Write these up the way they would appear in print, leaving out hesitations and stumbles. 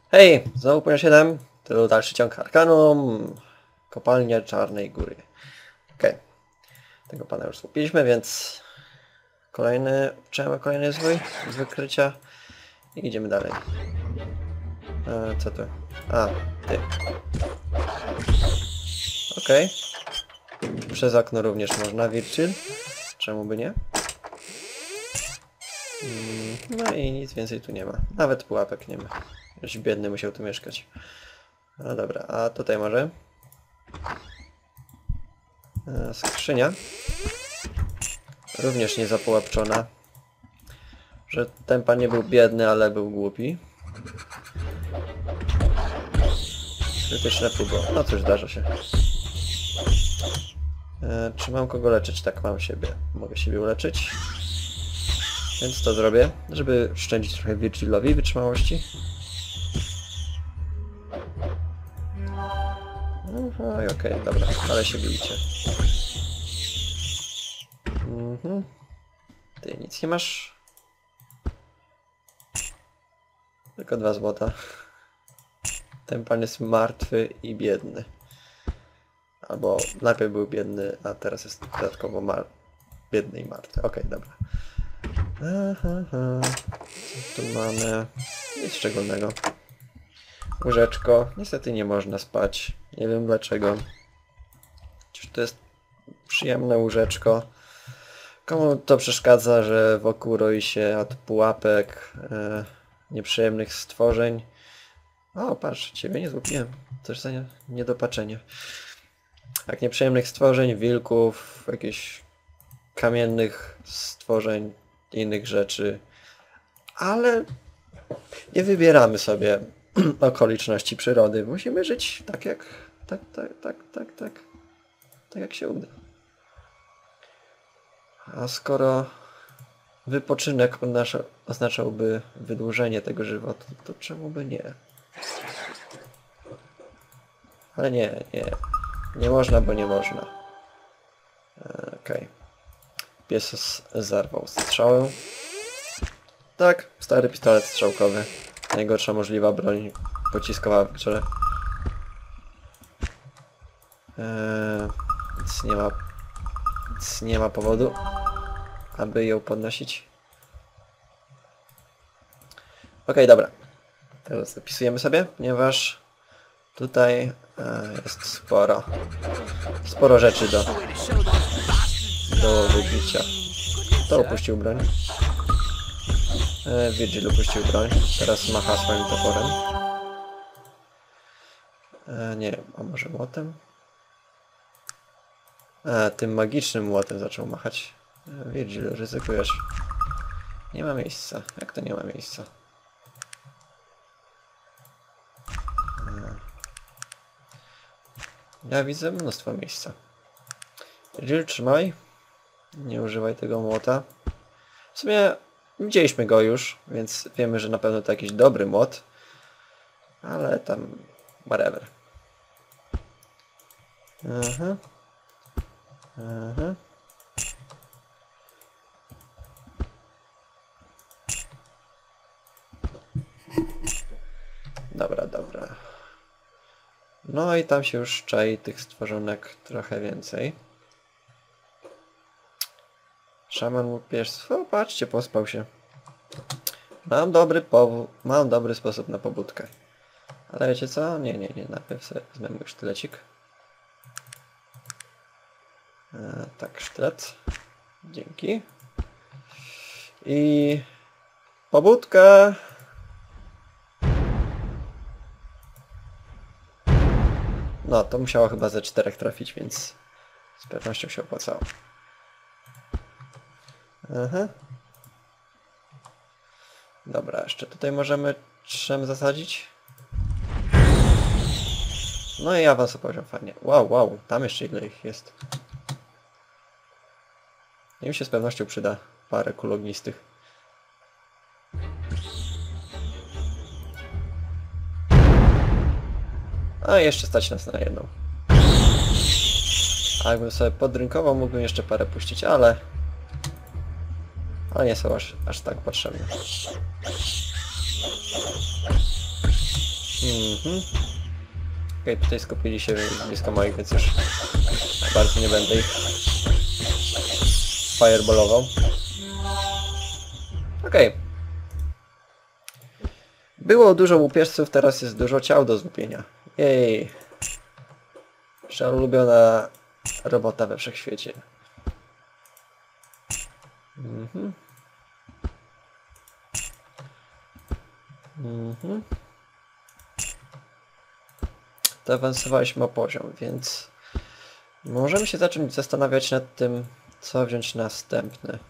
Hej, znowu poziom 7, to dalszy ciąg Arkanum, kopalnia Czarnej Góry. Okej, tego pana już skupiliśmy, więc kolejny zwój z wykrycia i idziemy dalej. Co to? A, ty. Okej. Przez okno również można, Virgil. Czemu by nie? No i nic więcej tu nie ma. Nawet pułapek nie ma. Już biedny musiał tu mieszkać. No dobra, a tutaj może? Skrzynia. Również nie zapułapczona. Że ten pan nie był biedny, ale był głupi. Krytyczne pudło. No cóż, zdarza się. Czy mam kogo leczyć? Tak, mam siebie. Mogę siebie uleczyć. Więc to zrobię, żeby szczędzić trochę Virgilowi wytrzymałości. No i okej, dobra, ale się bijcie. Ty nic nie masz? Tylko 2 złota. Ten pan jest martwy i biedny. Albo najpierw był biedny, a teraz jest dodatkowo biedny i martwy. Okej, dobra. Co tu mamy? Nic szczególnego. Łóżeczko. Niestety nie można spać. Nie wiem dlaczego. Przecież to jest przyjemne łóżeczko. Komu to przeszkadza, że wokół roi się od pułapek nieprzyjemnych stworzeń? O, patrz, ciebie nie złupiłem. Też za niedopatrzenie. Tak, nieprzyjemnych stworzeń, wilków, jakichś kamiennych stworzeń, innych rzeczy. Ale nie wybieramy sobie okoliczności przyrody. Musimy żyć tak jak... Tak jak się uda. A skoro wypoczynek oznaczałby wydłużenie tego żywota, to czemu by nie? Ale nie. Nie można, bo nie można. Okej. Pies zarwał strzałę. Tak, stary pistolet strzałkowy. Najgorsza możliwa broń pociskowa w grze. Nic nie ma powodu, aby ją podnosić. Okej, dobra. Teraz zapisujemy sobie, ponieważ tutaj jest sporo rzeczy do wybicia. To upuścił broń. Virgil upuścił broń. Teraz macha swoim toporem. Nie wiem, a może młotem? Tym magicznym młotem zaczął machać. Virgil, ryzykujesz. Nie ma miejsca. Jak to nie ma miejsca? Ja widzę mnóstwo miejsca. Virgil, trzymaj. Nie używaj tego młota. W sumie widzieliśmy go już, więc wiemy, że na pewno to jakiś dobry młot. Ale tam... whatever. Dobra. No i tam się już czai tych stworzonek trochę więcej. Szaman łupieżstwo. Patrzcie, pospał się. Mam dobry sposób na pobudkę. Ale wiecie co? Nie. Najpierw sobie wezmę mój sztylecik. Tak, sztylet. Dzięki. I... pobudka! No, to musiało chyba ze 4 trafić, więc z pewnością się opłacało. Dobra, jeszcze tutaj możemy 3 zasadzić. No i awans o poziom, fajnie. Wow, tam jeszcze ile ich jest. Im się z pewnością przyda parę kul ognistych. A jeszcze stać nas na jedną. A jakbym sobie podrynkował, mógłbym jeszcze parę puścić, ale nie są aż tak potrzebne. Mhm. Okej, tutaj skupili się blisko moich, więc już bardzo nie będę ich fireballował. Okej. Było dużo łupieżców, teraz jest dużo ciał do złupienia. Jej. Nasza ulubiona robota we wszechświecie. Mhm. Mhm. Zaawansowaliśmy o poziom, więc możemy się zacząć zastanawiać nad tym, co wziąć następny.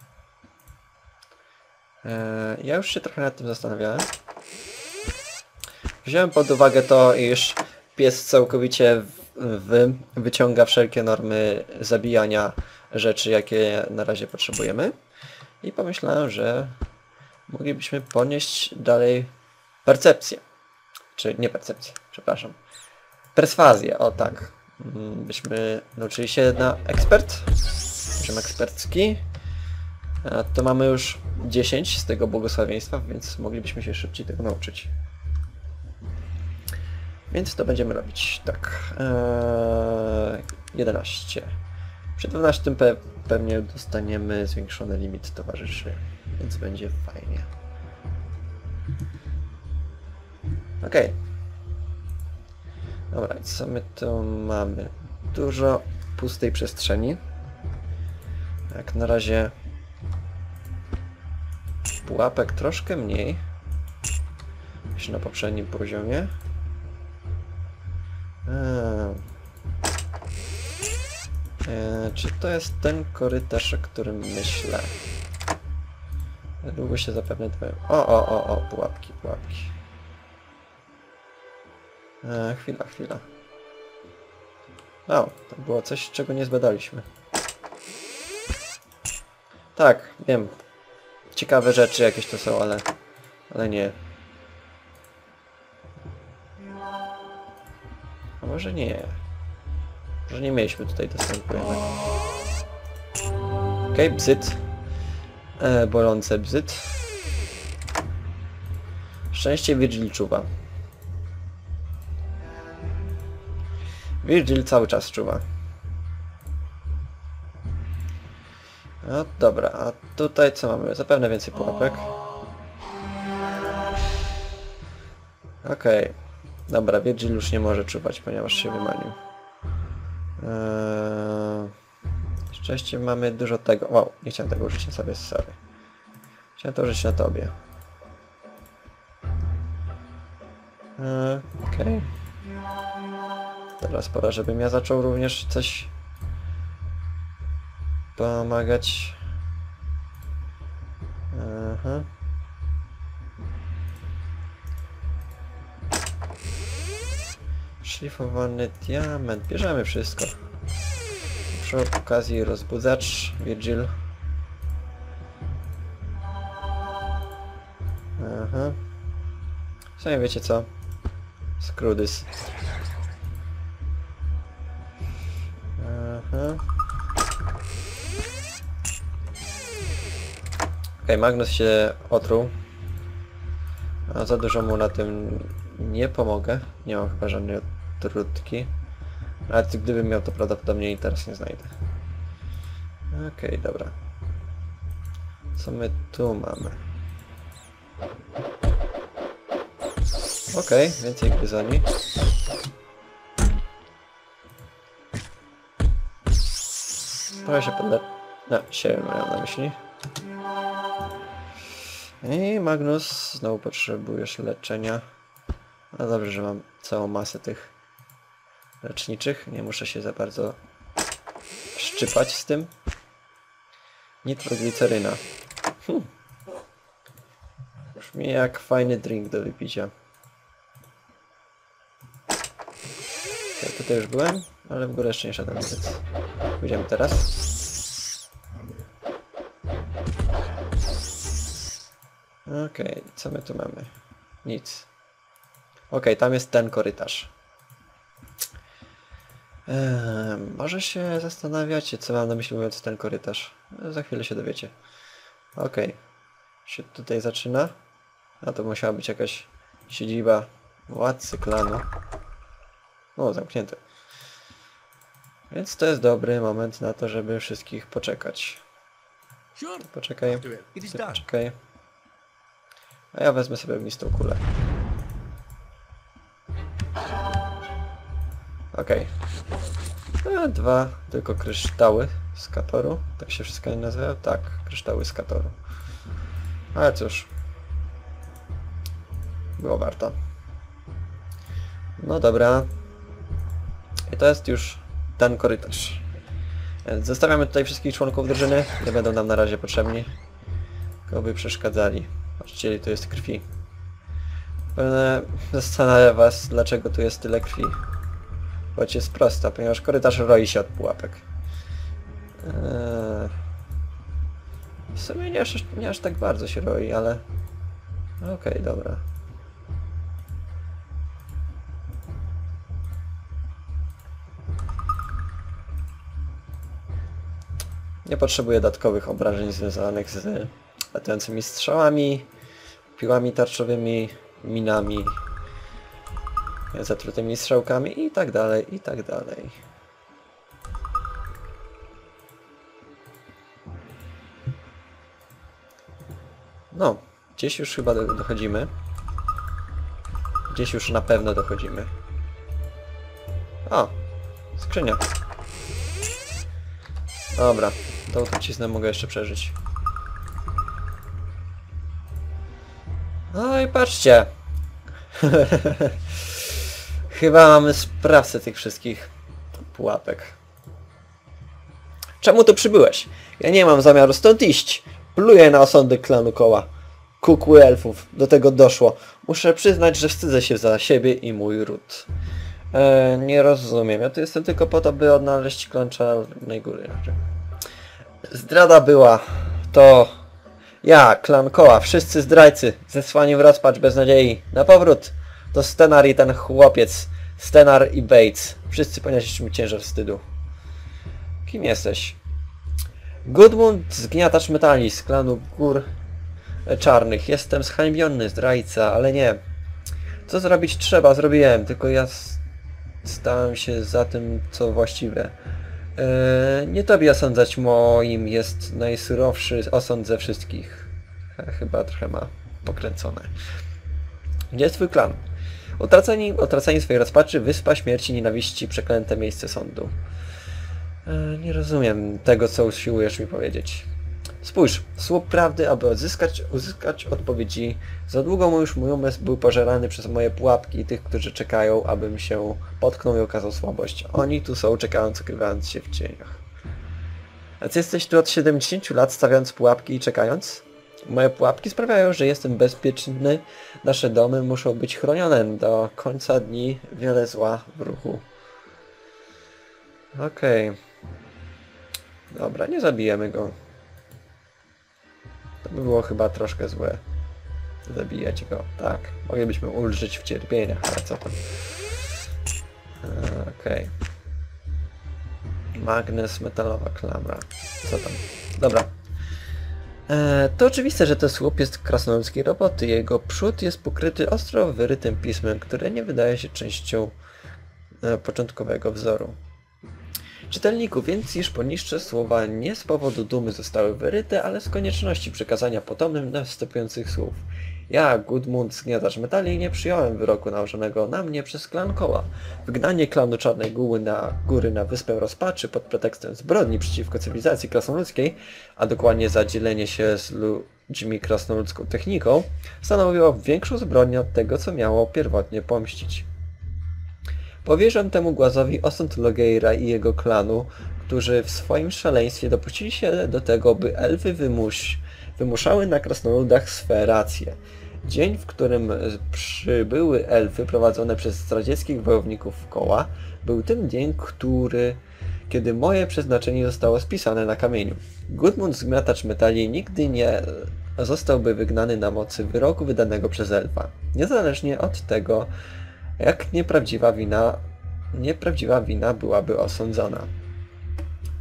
Ja już się trochę nad tym zastanawiałem. Wziąłem pod uwagę to, iż pies całkowicie wyciąga wszelkie normy zabijania rzeczy, jakie na razie potrzebujemy. I pomyślałem, że moglibyśmy ponieść dalej percepcję. Czy nie percepcję, przepraszam. Perswazję, o tak. Byśmy nauczyli się na ekspert. Poziom ekspercki. A to mamy już 10 z tego błogosławieństwa, więc moglibyśmy się szybciej tego nauczyć. Więc to będziemy robić tak. 11. Przy 12 pewnie dostaniemy zwiększony limit towarzyszy, więc będzie fajnie. Okej. Dobra, co my tu mamy? Dużo pustej przestrzeni. Jak na razie pułapek troszkę mniej niż na poprzednim poziomie. Czy to jest ten korytarz, o którym myślę? Długo się zapewne dbają. O, pułapki. Chwila. O, to było coś, czego nie zbadaliśmy. Tak, wiem. Ciekawe rzeczy jakieś to są, ale nie. A może nie. Może nie mieliśmy tutaj dostępu jednak. Okej, bzyt. Bolące bzyt. Szczęście Virgil czuwa. Virgil cały czas czuwa. No dobra, a tutaj co mamy? Zapewne więcej pułapek. Okej. Dobra, Virgil już nie może czuwać, ponieważ się wymanił. Szczęście mamy dużo tego. Wow, nie chciałem tego użyć na sobie, sorry. Chciałem to użyć na tobie. Okej. Teraz pora, żebym ja zaczął również coś pomagać. Aha. Szlifowany diament. Bierzemy wszystko. Przy okazji rozbudzacz Virgil. Aha. W sumie wiecie co? Screwdys. Aha. Okej, Magnus się otruł. A za dużo mu na tym nie pomogę. Nie mam chyba żadnej otrutki. Ale gdybym miał, to prawdopodobnie i teraz nie znajdę. Okej, dobra. Co my tu mamy? Okej, więcej gryzoni. Trochę się No, się miałem na myśli. I Magnus, znowu potrzebujesz leczenia. No dobrze, że mam całą masę tych leczniczych. Nie muszę się za bardzo szczypać z tym. Nitrogliceryna. Brzmi jak fajny drink do wypicia. Ja tutaj już byłem, ale w górę jeszcze nie szedłem, więc pójdziemy teraz. Okej, co my tu mamy? Nic. Okej, tam jest ten korytarz. Może się zastanawiacie, co mam na myśli mówiąc ten korytarz. Za chwilę się dowiecie. Okej. Się tutaj zaczyna. A to musiała być jakaś siedziba Władcy klanu. O, zamknięte. Więc to jest dobry moment na to, żeby wszystkich poczekać. Poczekaj. Poczekaj. A ja wezmę sobie ognistą kulę. Okej. Dwa tylko kryształy z Katoru. Tak się wszystko nie nazywa? Tak, kryształy z Katoru. Ale cóż. Było warto. No dobra. I to jest już ten korytarz. Więc zostawiamy tutaj wszystkich członków drużyny. Nie będą nam na razie potrzebni. Tylko by przeszkadzali. Patrzcie, to jest krwi. Pewnie zastanawia was, dlaczego tu jest tyle krwi. Choć jest prosta, ponieważ korytarz roi się od pułapek. W sumie nie aż tak bardzo się roi, ale... Okej, dobra. Nie potrzebuję dodatkowych obrażeń związanych z latającymi strzałami, piłami tarczowymi, minami, zatrutymi strzałkami i tak dalej, i tak dalej. No, gdzieś już chyba dochodzimy. Gdzieś już na pewno dochodzimy. O! Skrzynia. Dobra, tą truciznę mogę jeszcze przeżyć. No i patrzcie! Chyba mamy sprawcę tych wszystkich pułapek. Czemu tu przybyłeś? Ja nie mam zamiaru stąd iść. Pluję na osądy klanu Koła. Kukły elfów. Do tego doszło. Muszę przyznać, że wstydzę się za siebie i mój ród. Nie rozumiem. Ja tu jestem tylko po to, by odnaleźć klan Czarnej Góry. Zdrada była. To ja, klan Koła, wszyscy zdrajcy, zesłani w rozpacz bez nadziei. Na powrót. To Stenar i ten chłopiec. Stenar i Bates. Wszyscy ponieśliśmy ciężar wstydu. Kim jesteś? Gudmund, zgniatacz metali z klanu Gór Czarnych. Jestem zhańbiony, zdrajca, ale nie. Co zrobić trzeba, zrobiłem, tylko ja stałem się za tym, co właściwe. Nie tobie osądzać, moim jest najsurowszy osąd ze wszystkich. Chyba trochę ma pokręcone. Gdzie jest twój klan? Utraceni swojej rozpaczy, wyspa śmierci, nienawiści, przeklęte miejsce sądu. Nie rozumiem tego, co usiłujesz mi powiedzieć. Spójrz, słup prawdy, aby uzyskać odpowiedzi. Za długo już mój umysł był pożerany przez moje pułapki i tych, którzy czekają, abym się potknął i okazał słabość. Oni tu są, czekając, ukrywając się w cieniach. A ty jesteś tu od 70 lat, stawiając pułapki i czekając? Moje pułapki sprawiają, że jestem bezpieczny. Nasze domy muszą być chronione do końca dni. Wiele zła w ruchu. Okej. Dobra, nie zabijemy go. To by było chyba troszkę złe. Zabijać go. Tak. Moglibyśmy ulżyć w cierpieniach, ale co tam. Okej. Magnes, metalowa klamra. Co tam? Dobra. To oczywiste, że ten słup jest krasnoludzkiej roboty. Jego przód jest pokryty ostro wyrytym pismem, które nie wydaje się częścią początkowego wzoru. Czytelniku, więc iż poniższe słowa nie z powodu dumy zostały wyryte, ale z konieczności przekazania potomnym następujących słów. Ja, Gudmund, zgniatacz metali, nie przyjąłem wyroku nałożonego na mnie przez klan Koła. Wygnanie klanu Czarnej Góry na Wyspę Rozpaczy pod pretekstem zbrodni przeciwko cywilizacji krasnoludzkiej, a dokładnie za dzielenie się z ludźmi krasnoludzką techniką, stanowiło większą zbrodnię od tego, co miało pierwotnie pomścić. Powierzam temu głazowi osąd Logeira i jego klanu, którzy w swoim szaleństwie dopuścili się do tego, by elfy wymuszały na krasnoludach swe racje. Dzień, w którym przybyły elfy prowadzone przez radzieckich wojowników Koła, był ten dzień, kiedy moje przeznaczenie zostało spisane na kamieniu. Gudmund, zgniatacz metali, nigdy nie zostałby wygnany na mocy wyroku wydanego przez elfa. Niezależnie od tego, jak nieprawdziwa wina byłaby osądzona.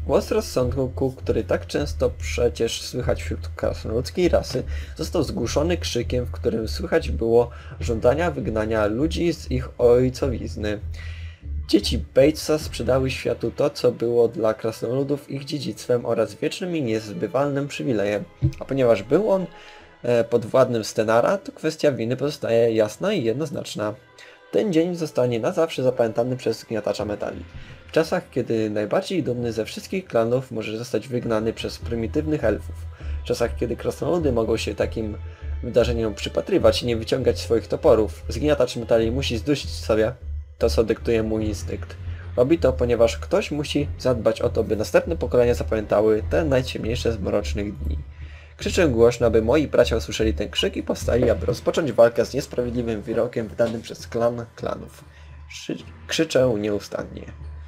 Głos rozsądku, który tak często przecież słychać wśród krasnoludzkiej rasy, został zgłuszony krzykiem, w którym słychać było żądania wygnania ludzi z ich ojcowizny. Dzieci Batesa sprzedały światu to, co było dla krasnoludów ich dziedzictwem oraz wiecznym i niezbywalnym przywilejem. A ponieważ był on podwładnym Stenara, to kwestia winy pozostaje jasna i jednoznaczna. Ten dzień zostanie na zawsze zapamiętany przez gniatacza metali. W czasach, kiedy najbardziej dumny ze wszystkich klanów może zostać wygnany przez prymitywnych elfów. W czasach, kiedy krasnoludy mogą się takim wydarzeniom przypatrywać i nie wyciągać swoich toporów, zgniatacz metali musi zdusić sobie to, co dyktuje mu instynkt. Robi to, ponieważ ktoś musi zadbać o to, by następne pokolenia zapamiętały te najciemniejsze z mrocznych dni. Krzyczę głośno, aby moi bracia usłyszeli ten krzyk i powstali, aby rozpocząć walkę z niesprawiedliwym wyrokiem wydanym przez klan klanów. Krzyczę nieustannie.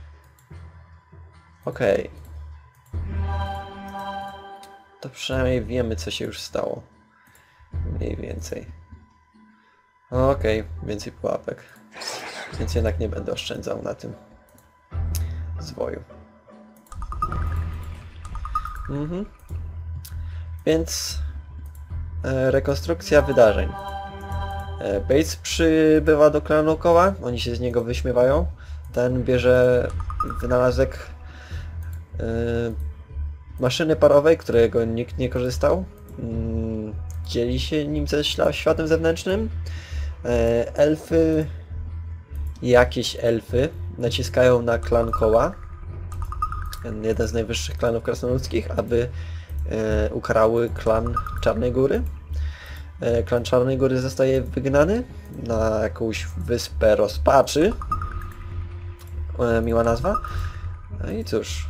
Okej. To przynajmniej wiemy, co się już stało. Mniej więcej. Okej, więcej pułapek. Więc jednak nie będę oszczędzał na tym zwoju. Więc rekonstrukcja wydarzeń. Bates przybywa do klanu Koła, oni się z niego wyśmiewają. Ten bierze wynalazek maszyny parowej, którego nikt nie korzystał. Dzieli się nim ze światem zewnętrznym. Elfy, jakieś elfy, naciskają na klan Koła, jeden z najwyższych klanów krasnoludzkich, aby ukarały klan Czarnej Góry. Klan Czarnej Góry zostaje wygnany na jakąś wyspę rozpaczy. Miła nazwa. No i cóż.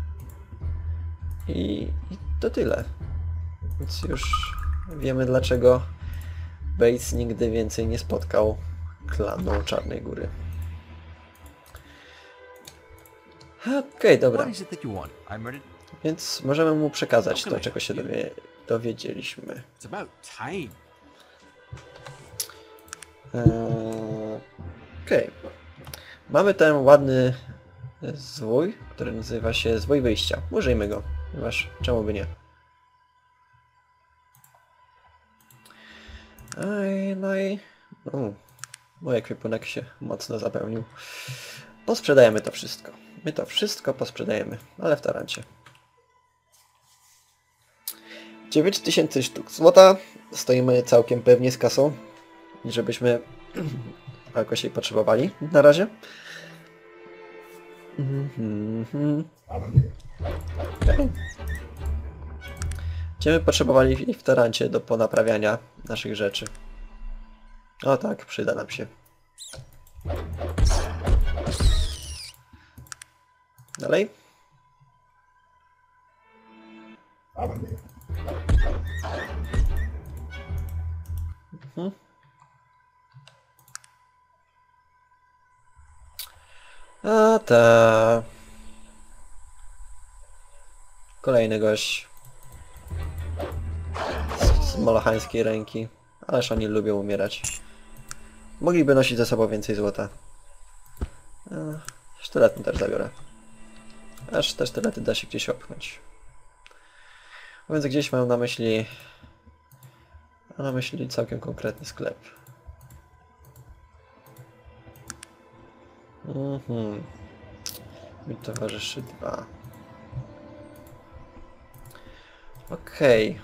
I to tyle. Więc już wiemy, dlaczego Bates nigdy więcej nie spotkał klanu Czarnej Góry. Okej, dobra. Więc możemy mu przekazać to, czego się dowiedzieliśmy. Okej. Mamy ten ładny zwój, który nazywa się zwój wyjścia. Użyjmy go, ponieważ czemu by nie. No i... mój ekwipunek się mocno zapełnił. Posprzedajemy to wszystko. My to wszystko posprzedajemy, ale w tarancie. 9000 sztuk złota. Stoimy całkiem pewnie z kasą. I żebyśmy jakoś jej potrzebowali na razie. Okay. Będziemy potrzebowali w tarancie do ponaprawiania naszych rzeczy. O tak, przyda nam się. Dalej. A ta. Kolejny gość. Z molochańskiej ręki. Ależ oni lubią umierać. Mogliby nosić ze sobą więcej złota. Sztyletny też zabiorę. Aż te sztylety da się gdzieś opchnąć. A więc gdzieś mam na myśli... całkiem konkretny sklep. Mi towarzyszy 2. Okej.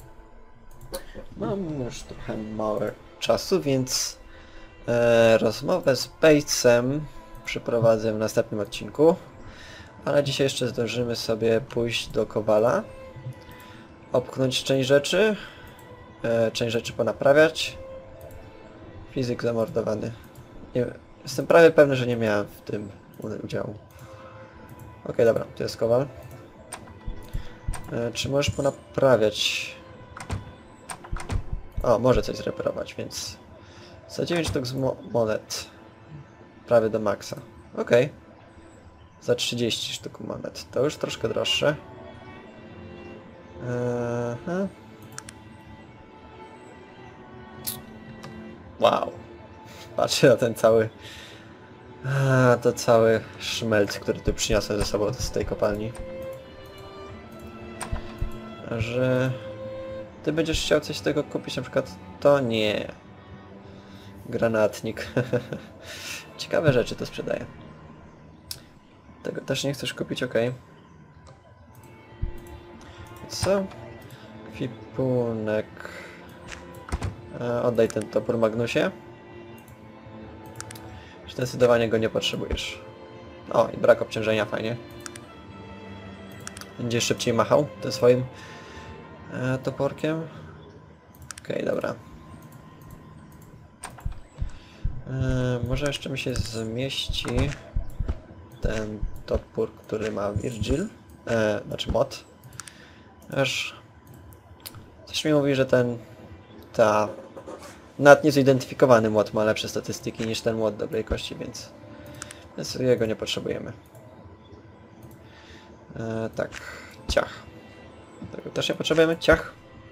Mam już trochę mało czasu, więc rozmowę z Batesem przeprowadzę w następnym odcinku. Ale dzisiaj jeszcze zdążymy sobie pójść do Kowala, opchnąć część rzeczy ponaprawiać. Fizyk zamordowany. Nie, jestem prawie pewny, że nie miałem w tym udziału. Okej, dobra, tu jest Kowal. Czy możesz ponaprawiać? O, może coś zreperować, więc... Za 9 sztuk monet. Prawie do maksa. Okej. Za 30 sztuk monet. To już troszkę droższe. Wow. Patrzcie na ten cały... to cały szmelc, który tu przyniosłem ze sobą z tej kopalni. A że ty będziesz chciał coś z tego kupić, na przykład to nie. Granatnik. Ciekawe rzeczy to sprzedaje. Tego też nie chcesz kupić, ok. Co? Kwipunek. Oddaj ten topór, Magnusie. Zdecydowanie go nie potrzebujesz. O, i brak obciążenia, fajnie. Będziesz szybciej machał tym swoim toporkiem. Okej, dobra. Może jeszcze mi się zmieści ten topór, który ma Virgil. Znaczy mod. Aż coś mi mówi, że nawet niezidentyfikowany mod ma lepsze statystyki niż ten mod dobrej kości, więc jego nie potrzebujemy. Tak, ciach. Tego też nie potrzebujemy, ciach.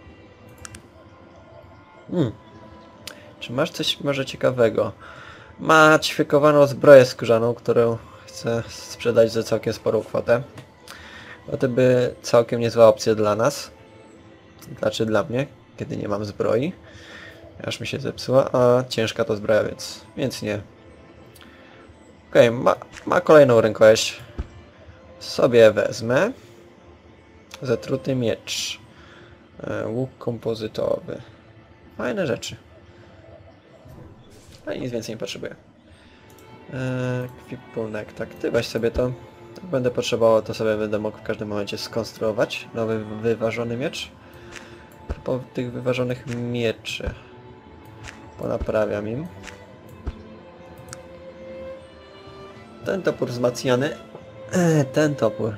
Czy masz coś może ciekawego? Ma ćwiekowaną zbroję skórzaną, którą chcę sprzedać za całkiem sporą kwotę. To by całkiem niezła opcja dla nas. Znaczy dla mnie, kiedy nie mam zbroi. Aż mi się zepsuła, a ciężka to zbroja, więc nie. Okej, ma kolejną rękojeść. Sobie wezmę. Zatruty miecz. Łuk kompozytowy. Fajne rzeczy. A nic więcej nie potrzebuję. Kwipunek, tak, ty weź sobie to. Jak będę potrzebował, to sobie będę mógł w każdym momencie skonstruować nowy wyważony miecz. Po tych wyważonych mieczy ponaprawiam im. Ten topór wzmacniany. Ten topór.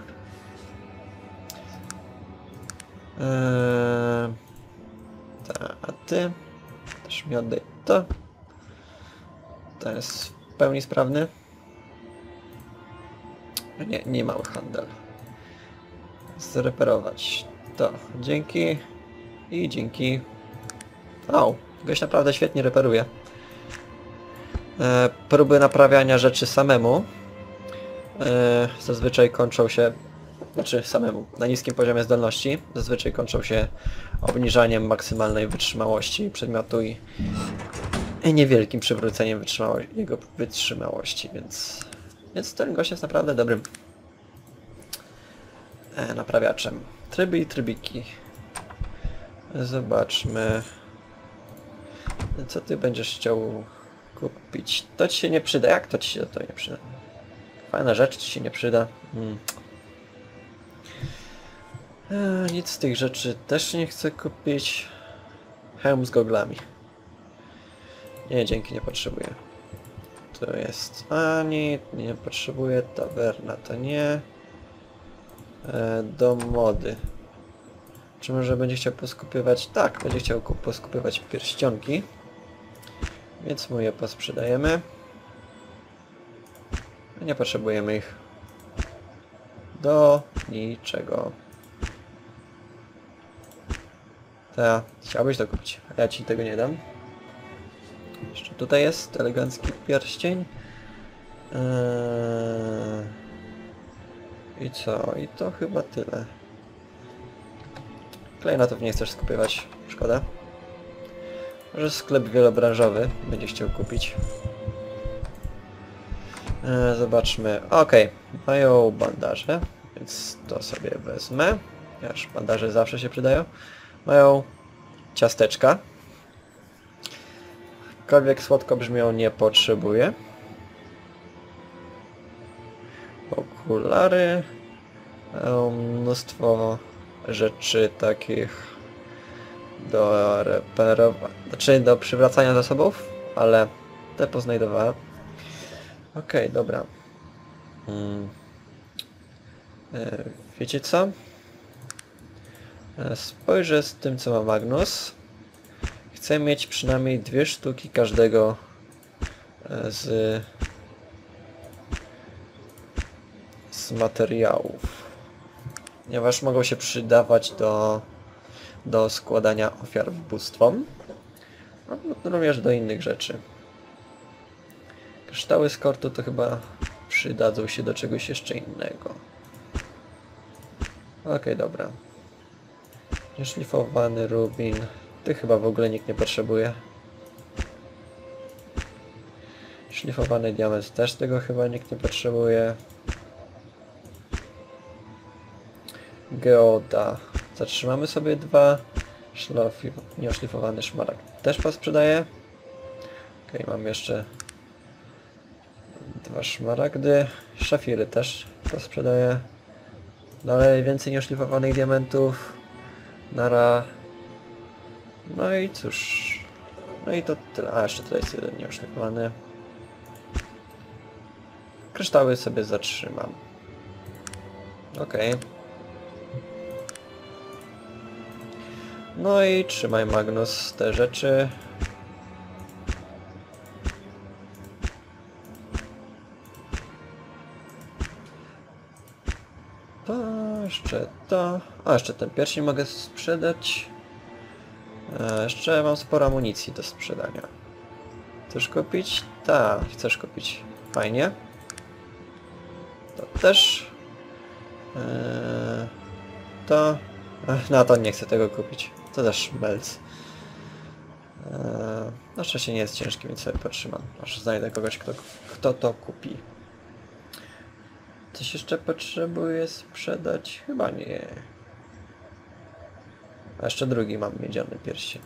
A ty też mi oddaj to. To jest w pełni sprawny. Nie mały handel. Zreperować to. Dzięki. I dzięki. O, goś naprawdę świetnie reperuje. Próby naprawiania rzeczy samemu zazwyczaj kończą się, znaczy samemu, na niskim poziomie zdolności, zazwyczaj kończą się obniżaniem maksymalnej wytrzymałości przedmiotu i niewielkim przywróceniem jego wytrzymałości, więc ten gość jest naprawdę dobrym naprawiaczem. Tryby i trybiki. Zobaczmy, co ty będziesz chciał kupić. To ci się nie przyda. Jak to ci się to nie przyda? Fajna rzecz ci się nie przyda. Nic z tych rzeczy też nie chcę kupić. Hełm z goglami. Nie, dzięki, nie potrzebuję. To jest ani, nie potrzebuję. Tawerna to nie. Do mody. Czy może będzie chciał poskupywać? Tak, będzie chciał poskupywać pierścionki. Więc mu je posprzedajemy. Nie potrzebujemy ich do niczego. Chciałbyś to kupić, a ja ci tego nie dam. Jeszcze tutaj jest elegancki pierścień. I co? I to chyba tyle. Klejnotów nie chcesz skupywać, szkoda. Może sklep wielobranżowy będzie chciał kupić. Zobaczmy. Okej, mają bandaże, więc to sobie wezmę. Aż bandaże zawsze się przydają. Mają ciasteczka. Jakkolwiek słodko brzmią, nie potrzebuję. Okulary. Mają mnóstwo rzeczy takich do reperowania, znaczy do przywracania zasobów, ale te poznajdowałem. Okej, dobra. Wiecie co? Spojrzę z tym, co ma Magnus. Chcę mieć przynajmniej 2 sztuki każdego z materiałów. Ponieważ mogą się przydawać do składania ofiar bóstwom. Również do innych rzeczy. Kryształy z kortu to chyba przydadzą się do czegoś jeszcze innego. Okej, dobra. Nieszlifowany rubin. Ty chyba w ogóle nikt nie potrzebuje. Szlifowany diament też tego chyba nikt nie potrzebuje. Geoda. Zatrzymamy sobie 2. Nieoszlifowany szmaragd też posprzedaję. Ok, mam jeszcze 2 szmaragdy. Szafiry też posprzedaję. Dalej więcej nieoszlifowanych diamentów. Nara. No i cóż. No i to tyle. A, jeszcze tutaj jest jeden nieoszlifowany. Kryształy sobie zatrzymam. Ok. No i trzymaj, Magnus, te rzeczy. To jeszcze to. A, jeszcze ten pierścień mogę sprzedać. Jeszcze mam sporo amunicji do sprzedania. Chcesz kupić? Tak, chcesz kupić. Fajnie. To też. To. No to nie chcę tego kupić. To też szmelc. Na szczęście nie jest ciężki, więc sobie potrzymam. Aż znajdę kogoś, kto to kupi. Coś jeszcze potrzebuję sprzedać? Chyba nie. A jeszcze drugi mam miedziany pierścień.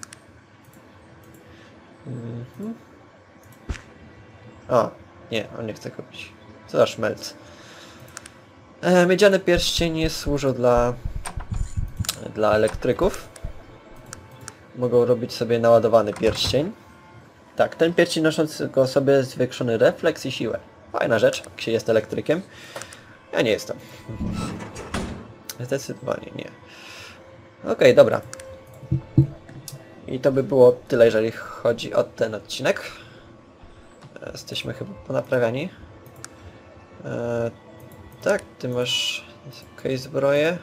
O, nie, on nie chce kupić. Co za szmelc. Miedziany pierścień służy dla elektryków. Mogą robić sobie naładowany pierścień. Tak, ten pierścień nosząc go sobie zwiększony refleks i siłę. Fajna rzecz, jak się jest elektrykiem. Ja nie jestem. Zdecydowanie nie. Okej, dobra. I to by było tyle, jeżeli chodzi o ten odcinek. Jesteśmy chyba ponaprawiani. Tak, ty masz okej, zbroję.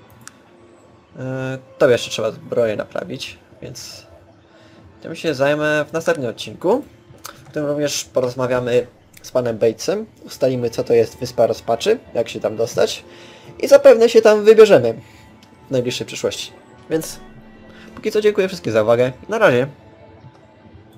To jeszcze trzeba zbroję naprawić, więc tym się zajmę w następnym odcinku, w którym również porozmawiamy z panem Batesem, ustalimy co to jest Wyspa Rozpaczy, jak się tam dostać i zapewne się tam wybierzemy w najbliższej przyszłości. Więc póki co dziękuję wszystkim za uwagę. Na razie.